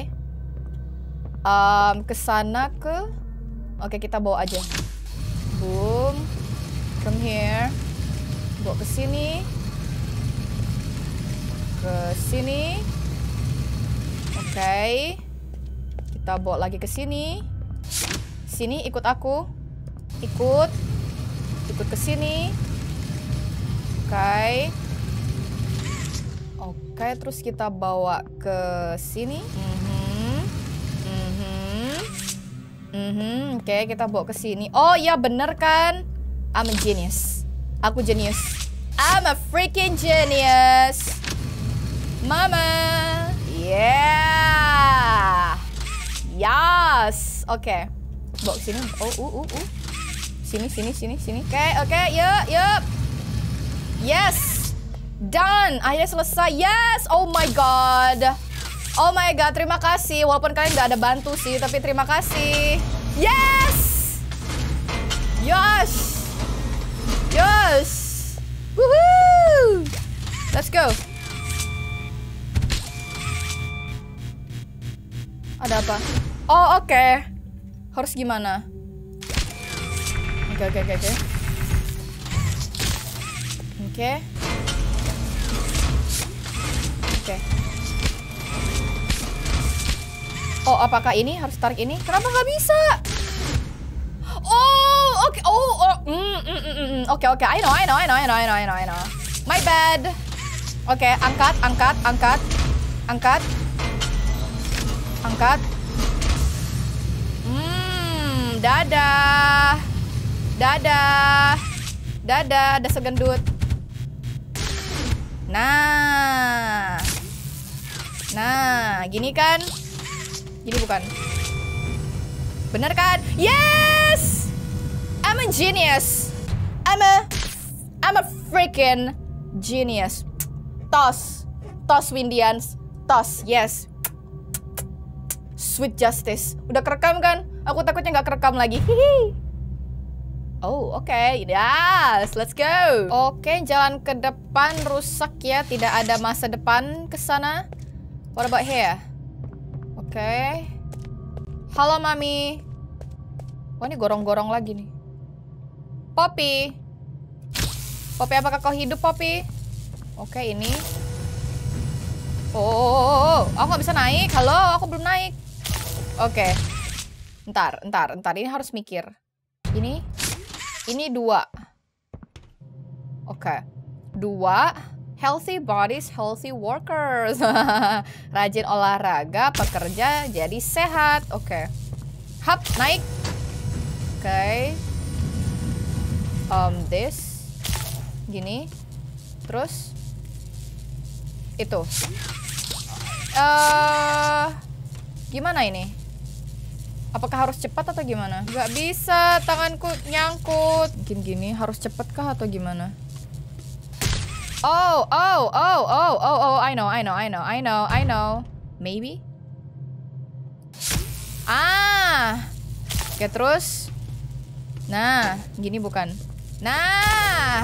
Um, kesana ke. Oke, okay, kita bawa aja. Boom. Come here. Bawa ke sini. Ke sini. Oke. Okay. Kita bawa lagi ke sini. Sini, ikut aku. Ikut. Ikut ke sini. Oke. Okay. Oke, okay, terus kita bawa ke sini. Mm-hmm. Mm-hmm. Mm-hmm. Oke, okay, kita bawa ke sini. Oh iya, bener kan? I'm a genius. Aku genius. I'm a freaking genius. Mama. Yeah. Yes. Oke. Okay. Bawa ke sini. Oh, uh, uh, uh. Sini, sini, sini, sini. Oke, okay, oke. Okay. Yuk, yuk. Yes. Done. Akhirnya selesai. Yes. Oh my god. Oh my god. Terima kasih. Walaupun kalian gak ada bantu sih, tapi terima kasih. Yes. Yes. Yes. Woohoo. Let's go. Ada apa? Oh, oke. Okay. Harus gimana? Oke, okay, oke, okay, oke, okay, oke. Oke. Oke. Oh, apakah ini harus tarik ini? Kenapa nggak bisa? Oh, oke. Okay. Oh, oh. Mm, mm, mm, mm. Oke, oke. I know, I know, I know, I know, I know, I know, I know. My bad. Oke, okay, angkat, angkat, angkat, angkat, angkat. Hmm, dadah, dadah, dadah, ada segendut. Nah, nah, gini kan? Gini bukan? Bener kan? Yes! I'm a genius. I'm a, I'm a freaking genius. Toss, toss Windians, toss, yes. Sweet justice. Udah kerekam kan? Aku takutnya nggak kerekam lagi. Hihi. Oh, oke. Okay. Yes, let's go. Oke, okay, jalan ke depan rusak ya. Tidak ada masa depan ke sana. What about here? Oke. Okay. Halo, Mami. Wah, ini gorong-gorong lagi nih. Poppy. Poppy, apakah kau hidup, Poppy? Oke, okay, ini. Oh, oh, oh, oh, aku nggak bisa naik. Halo, aku belum naik. Oke. Okay. Ntar, ntar, ntar. Ini harus mikir. Ini. Ini dua. Oke. Okay. Dua. Healthy bodies, healthy workers. Rajin olahraga, pekerja jadi sehat. Oke. Okay. Hap, naik. Oke. Okay. Um, this. Gini. Terus. Itu. uh, gimana ini? Apakah harus cepat atau gimana? Gak bisa, tanganku nyangkut. Mungkin gini, harus cepat kah atau gimana? Oh, oh, oh, oh, oh, oh, I know, I know, I know, I know, I know. Maybe? Ah. Oke, terus. Nah, gini bukan. Nah.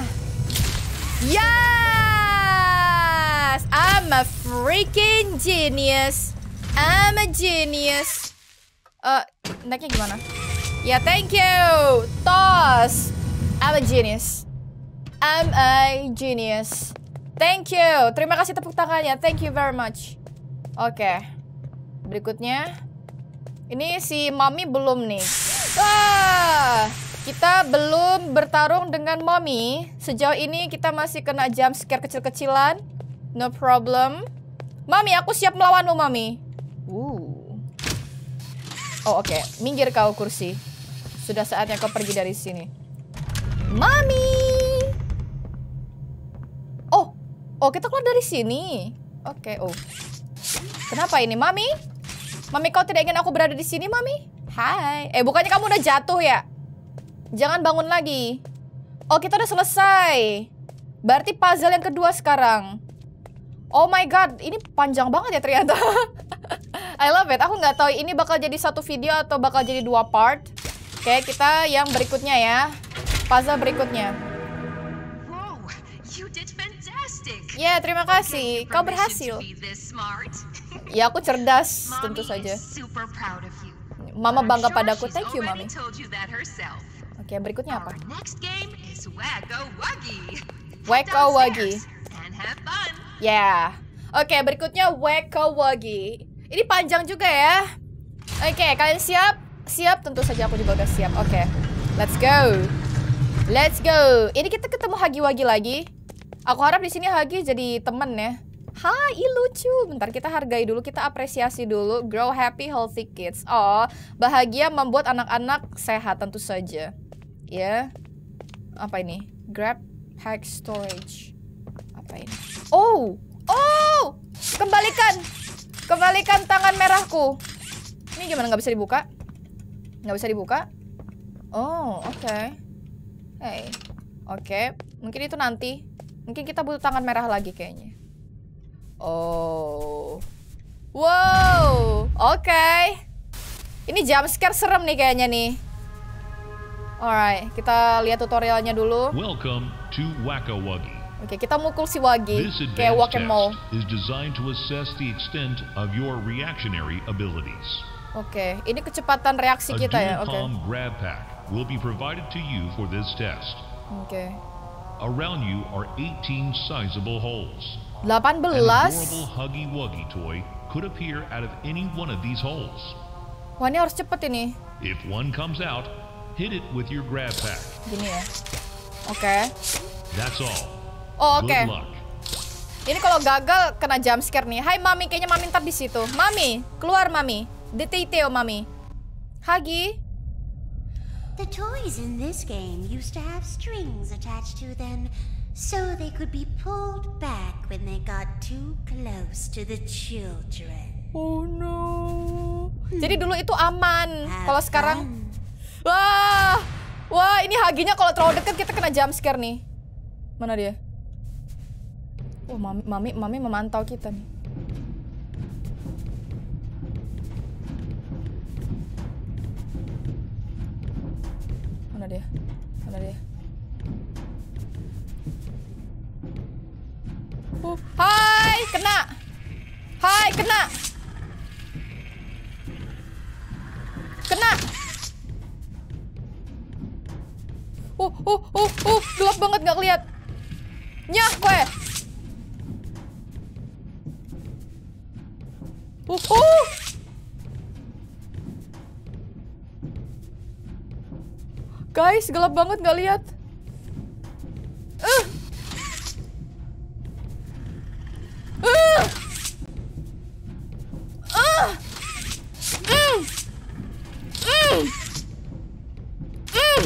Yes! I'm a freaking genius. I'm a genius. Uh, naiknya gimana? Ya, yeah, thank you. Toss. I'm a genius. I'm a genius. Thank you. Terima kasih tepuk tangannya. Thank you very much. Oke. Okay. Berikutnya. Ini si Mami belum nih. Wah, kita belum bertarung dengan Mami. Sejauh ini kita masih kena jump scare kecil-kecilan. No problem. Mami, aku siap melawanmu, Mami. Uh. Oh, oke. Okay. Minggir kau kursi. Sudah saatnya kau pergi dari sini. Mami. Oh. Oh, kita keluar dari sini. Oke, okay. Oh. Kenapa ini, Mami? Mami, kau tidak ingin aku berada di sini, Mami? Hai. Eh, bukannya kamu udah jatuh ya? Jangan bangun lagi. Oh, kita udah selesai. Berarti puzzle yang kedua sekarang. Oh my god, ini panjang banget ya ternyata. I love it. Aku nggak tahu ini bakal jadi satu video atau bakal jadi dua part. Oke, kita yang berikutnya ya. Puzzle berikutnya. Wow, you did fantastic. Ya, yeah, terima kasih. Kau berhasil. Ya, aku cerdas, tentu saja. Mama bangga padaku. Thank you, Mami. Oke, berikutnya apa? Wacko Wuggy. Ya. Yeah. Oke, berikutnya Wacko Wuggy. Ini panjang juga ya. Oke, kalian siap? Siap, tentu saja aku juga udah siap. Oke, let's go. Let's go. Ini kita ketemu Huggy Wuggy lagi. Aku harap di sini Huggy jadi temen ya. Hai, lucu. Bentar, kita hargai dulu, kita apresiasi dulu. Grow happy, healthy kids. Oh, bahagia membuat anak-anak sehat tentu saja. Ya. Apa ini? Grab hack storage. Apa ini? Oh, oh, kembalikan, kembalikan tangan merahku. Ini gimana? Nggak bisa dibuka? Nggak bisa dibuka? Oh, oke. Okay. Hey, oke. Okay. Mungkin itu nanti. Mungkin kita butuh tangan merah lagi kayaknya. Oh, wow, oke. Okay. Ini jump scare serem nih kayaknya nih. Alright, kita lihat tutorialnya dulu. Welcome to Wacko Wuggy. Oke, okay, kita mukul si Wuggy kayak Whack-A-Mole. Is designed to assess the extent of your reactionary abilities. Oke, okay, ini kecepatan reaksi kita ya. Oke. Okay. A grab pack will be provided to you for this test. Oke. Okay. Around you are eighteen sizable holes. delapan belas. An adorable Huggy Wuggy toy could appear out of any one of these holes. Wah, ini harus cepet ini. If one comes out, hit it with your grab pack. Gini ya. Oke. Okay. That's all. Oh, oke. Okay. Good luck. Ini kalau gagal kena jump scare nih. Hai Mami, kayaknya Mami ntar di situ. Mami, keluar Mami. Detective Mami. Huggy. The toys in this game used to have strings attached to them, so they could be pulled back when they got too close to the children. Oh no. Hmm. Jadi dulu itu aman. Kalau sekarang, wah, wah ini Huggy-nya kalau terlalu dekat kita kena jump scare nih. Mana dia? Oh, mami, mami, mami memantau kita nih. Mana dia? Mana dia? Uh, hai, kena. Hai, kena. Kena. Uh, uh, uh, uh, gelap banget nggak lihat. Nyah, gue. Uh, uh. Guys, gelap banget nggak lihat. Uh. Uh. Uh. Mm. Mm. Mm.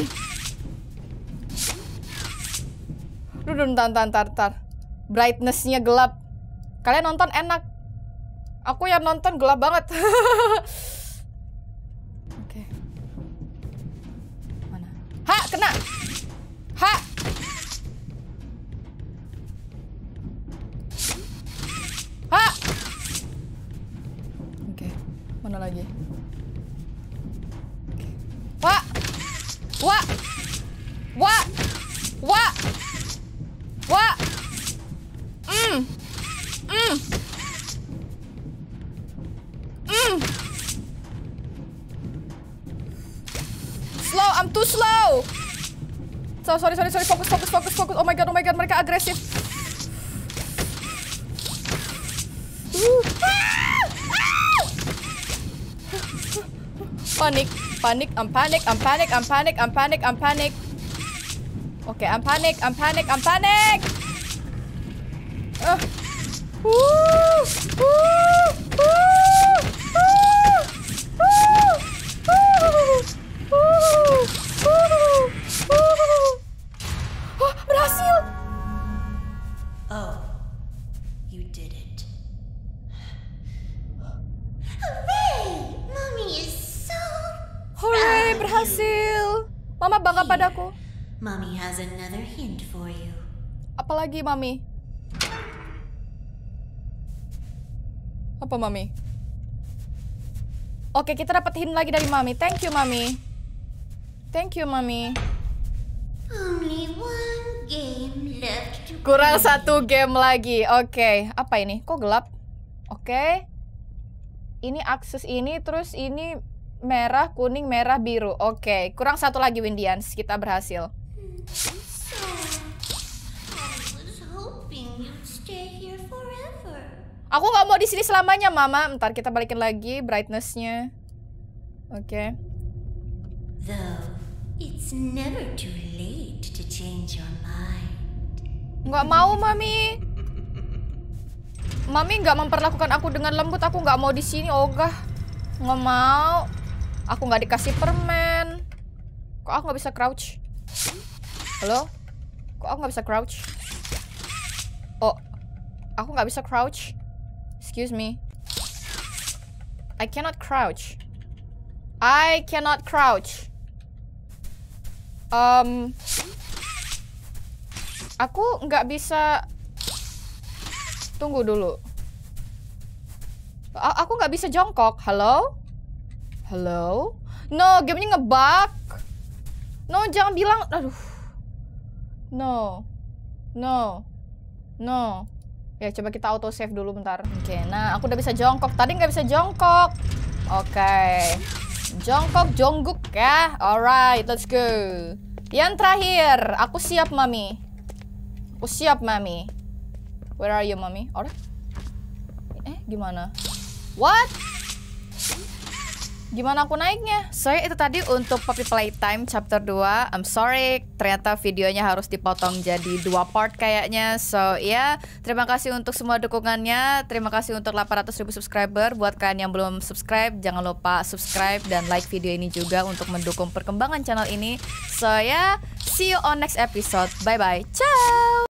Duh, ntar, ntar, ntar, ntar. Brightness-nya gelap. Kalian nonton enak. Aku yang nonton gelap banget. Oke. Mana? Ha, kena. Ha. Ha. Oke. Mana lagi? Wah. Wah. Wah. Wah. Wah. Hmm. Hmm. Mm. Slow, I'm too slow. So sorry, sorry, sorry. Fokus, fokus, fokus, fokus. Oh my god, oh my god, mereka agresif. Uh. Panik, panik, I'm panic, I'm panic, I'm panic, I'm panic, I'm panic. Oke, okay, I'm panic, I'm panic, I'm panic. Uh. Uh. Uh. Uh. Oh, berhasil. Oh, you did it. Hooray! Mommy is so Hooray, berhasil. Mama bangga padaku. Mommy has another hint for you. Apalagi, Mami? Apa, Mami? Oke, kita dapat hint lagi dari Mami. Thank you, Mami. Thank you, Mami. Only one game left to Kurang play. satu game lagi. Oke, apa ini? Kok gelap? Oke. Ini akses ini, terus ini merah, kuning, merah, biru. Oke, kurang satu lagi, Windians. Kita berhasil. So, I was hoping you'd stay here forever. Aku nggak mau di sini selamanya, Mama. Ntar kita balikin lagi brightness-nya. Oke. Though, it's never too late to change your mind. Nggak mau, Mami. Mami nggak memperlakukan aku dengan lembut. Aku nggak mau di sini, ogah. Nggak mau. Aku nggak dikasih permen. Kok aku nggak bisa crouch? Halo? Kok aku nggak bisa crouch? Oh, aku nggak bisa crouch. Excuse me. I cannot crouch. I cannot crouch. Um, aku nggak bisa. Tunggu dulu. A aku nggak bisa jongkok. Halo? Halo? No, gamenya ngebug. No, jangan bilang. Aduh. No. No. No. Ya, coba kita auto save dulu bentar. Oke, nah aku udah bisa jongkok. Tadi nggak bisa jongkok. Oke. Jongkok, jongguk ya. Alright, let's go. Yang terakhir, aku siap, Mami. Aku siap, Mami. Where are you, Mami? Alright. Eh, gimana? What? Gimana aku naiknya? So, itu tadi untuk Poppy Playtime chapter dua. I'm sorry, ternyata videonya harus dipotong jadi dua part kayaknya. So, ya, terima kasih untuk semua dukungannya. Terima kasih untuk delapan ratus ribu subscriber. Buat kalian yang belum subscribe, jangan lupa subscribe dan like video ini juga untuk mendukung perkembangan channel ini. So, ya, see you on next episode. Bye-bye. Ciao!